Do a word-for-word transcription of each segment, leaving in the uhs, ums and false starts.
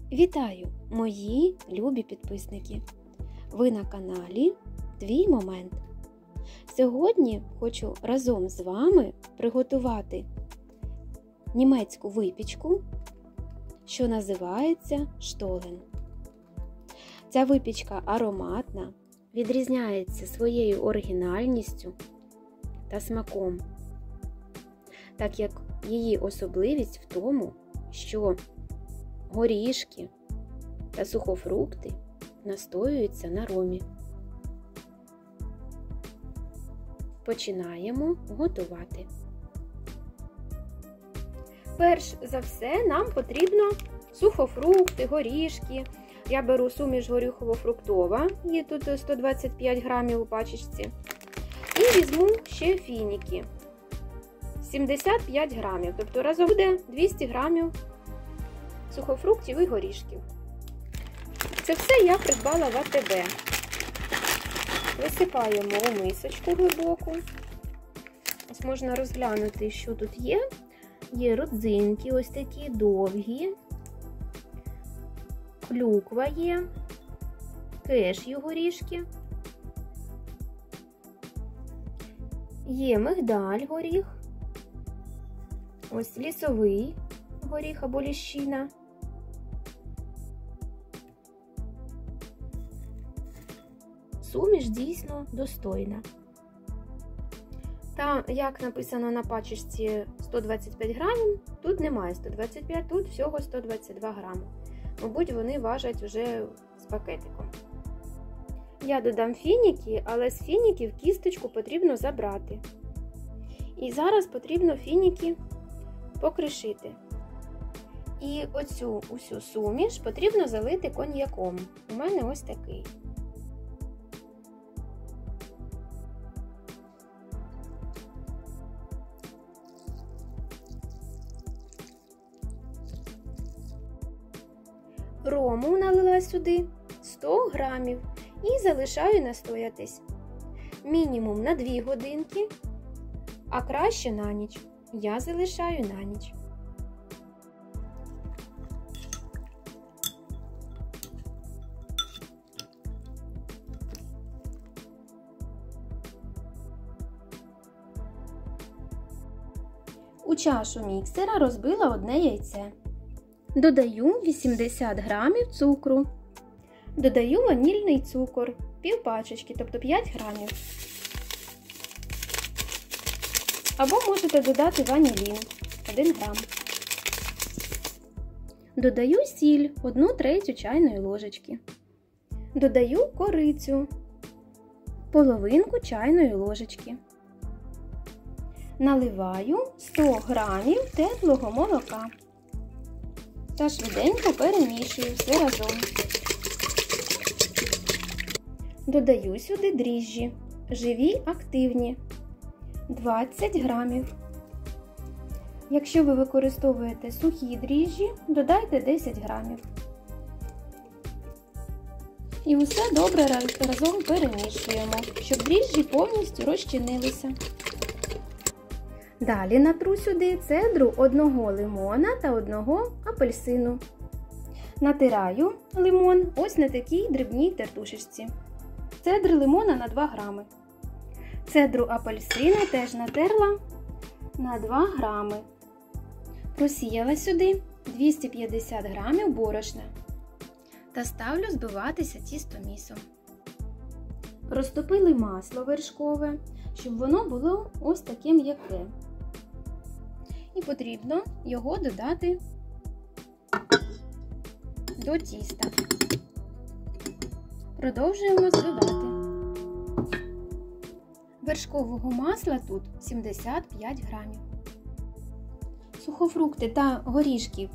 Вітаю, мої любі підписники! Ви на каналі Твій Момент. Сьогодні хочу разом з вами приготувати німецьку випічку, що називається штолен. Ця випічка ароматна, відрізняється своєю оригінальністю та смаком, так як її особливість в тому, що горішки та сухофрукти настоюються на ромі. Починаємо готувати. Перш за все нам потрібно сухофрукти, горішки. Я беру суміш горіхово-фруктова, є тут сто двадцять п'ять грамів у пачечці. І візьму ще фініки, сімдесят п'ять грамів, тобто разом буде двісті грамів сухофруктів і горішків. Це все я придбала в а те бе. Висипаємо у мисочку глибоку. Ось можна розглянути, що тут є. Є родзинки, ось такі довгі. Клюква є. Кешю горішки. Є мигдаль горіх. Ось лісовий горіх або ліщина. Суміш дійсно достойна. Та, як написано на пачечці сто двадцять п'ять грамів, тут немає сто двадцять п'ять, тут всього сто двадцять два грами. Мабуть, вони важать вже з пакетиком. Я додам фініки, але з фініків кісточку потрібно забрати. І зараз потрібно фініки покришити. І оцю усю суміш потрібно залити коньяком. У мене ось такий. Рому налила сюди сто грамів і залишаю настоятись. Мінімум на дві годинки, а краще на ніч. Я залишаю на ніч. У чашу міксера розбила одне яйце. Додаю вісімдесят грамів цукру. Додаю ванільний цукор, пів пачечки, тобто п'ять грамів. Або можете додати ванілін, один грам. Додаю сіль, одну третю чайної ложечки. Додаю корицю, половинку чайної ложечки. Наливаю сто грамів теплого молока. Та швиденько перемішую все разом. Додаю сюди дріжджі, живі, активні, двадцять грамів. Якщо ви використовуєте сухі дріжджі, додайте десять грамів. І усе добре разом перемішуємо, щоб дріжджі повністю розчинилися. Далі натру сюди цедру одного лимона та одного апельсину. Натираю лимон ось на такій дрібній тертушечці. Цедри лимона на два грами. Цедру апельсину теж натерла на два грами. Просіяла сюди двісті п'ятдесят грамів борошна. Та ставлю збиватися тістомісом. Розтопили масло вершкове, щоб воно було ось таке м'яке. І потрібно його додати до тіста. Продовжуємо збивати. Вершкового масла тут сімдесят п'ять грамів. Сухофрукти та горішки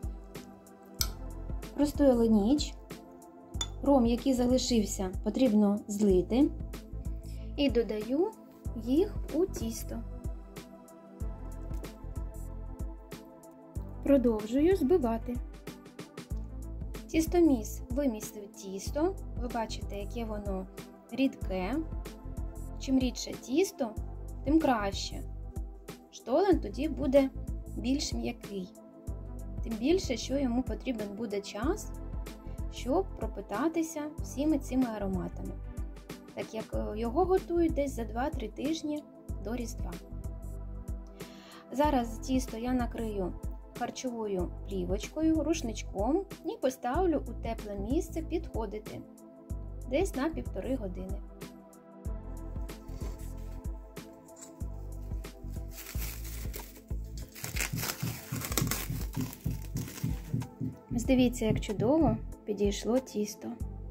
простояли ніч. Ром, який залишився, потрібно злити. І додаю їх у тісто. Продовжую збивати. Тістоміс вимістив тісто. Ви бачите, яке воно рідке. Чим рідше тісто, тим краще. Штолен тоді буде більш м'який. Тим більше, що йому потрібен буде час, щоб пропитатися всіми цими ароматами, так як його готують десь за два-три тижні до Різдва. Зараз тісто я накрию харчовою плівочкою, рушничком і поставлю у тепле місце підходити десь на півтори години. Ось дивіться, як чудово підійшло тісто.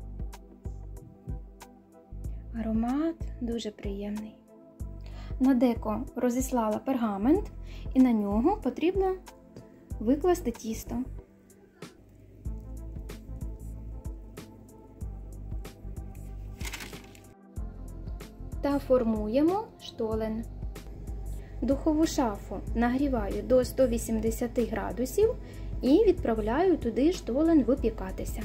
Аромат дуже приємний. На деко розіслала пергамент і на нього потрібно викласти тісто. Та формуємо штолен. Духову шафу нагріваю до ста вісімдесяти градусів і відправляю туди штолен випікатися.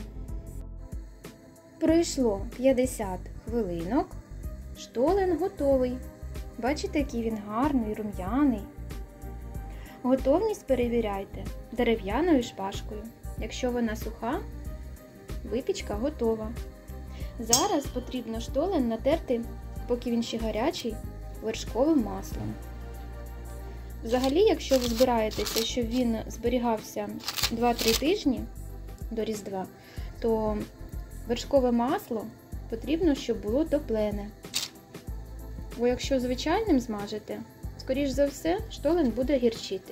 Пройшло п'ятдесят хвилинок, штолен готовий. Бачите, який він гарний, рум'яний. Готовність перевіряйте дерев'яною шпажкою. Якщо вона суха, випічка готова. Зараз потрібно штолен натерти, поки він ще гарячий, вершковим маслом. Взагалі, якщо ви збираєтеся, щоб він зберігався два-три тижні до Різдва, то вершкове масло потрібно, щоб було топлене. Бо якщо звичайним змажете, скоріш за все, штолен буде гірчити.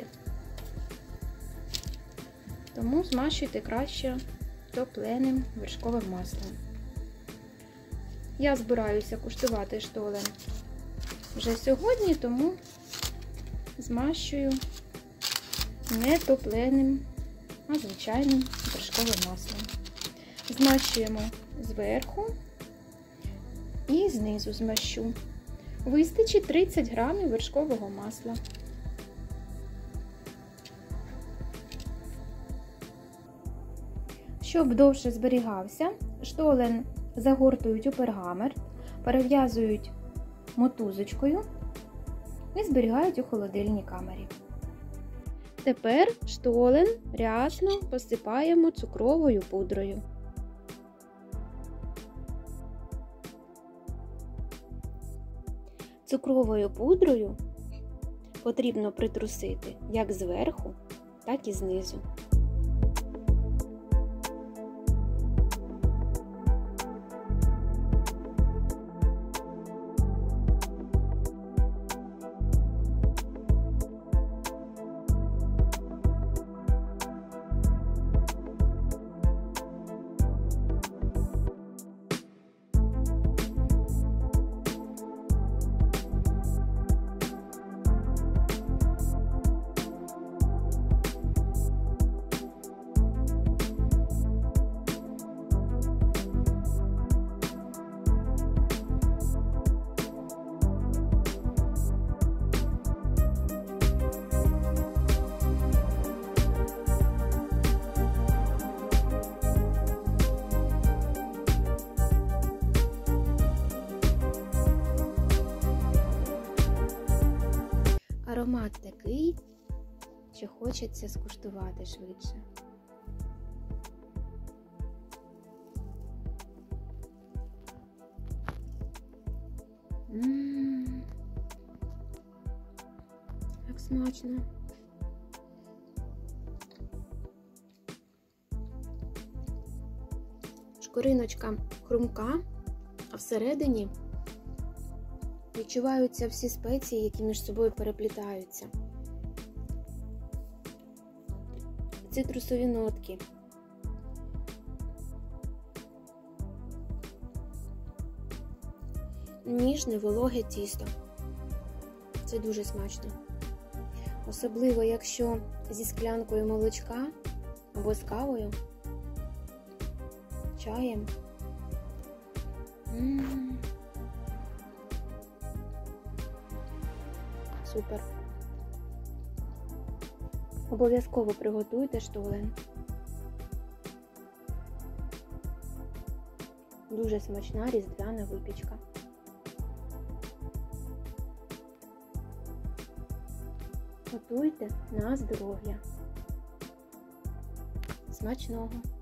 Тому змащуйте краще топленим вершковим маслом. Я збираюся куштувати штолен вже сьогодні, тому змащую не топленим, а звичайним вершковим маслом. Змащуємо зверху і знизу змащу. Вистачить тридцять грамів вершкового масла. Щоб довше зберігався, штолен загортують у пергамент, перев'язують мотузочкою і зберігають у холодильній камері. Тепер штолен рясно посипаємо цукровою пудрою. Цукровою пудрою потрібно притрусити як зверху, так і знизу. Аромат такий, що хочеться скуштувати швидше. Ммм, як смачно. Шкориночка хрумка, а всередині відчуваються всі спеції, які між собою переплітаються. Цитрусові нотки. Ніжне, вологе тісто. Це дуже смачно. Особливо, якщо зі склянкою молочка або з кавою, чаєм. М-м-м. Супер. Обов'язково приготуйте штолен. Дуже смачна різдвяна випічка. Готуйте на здоров'я. Смачного!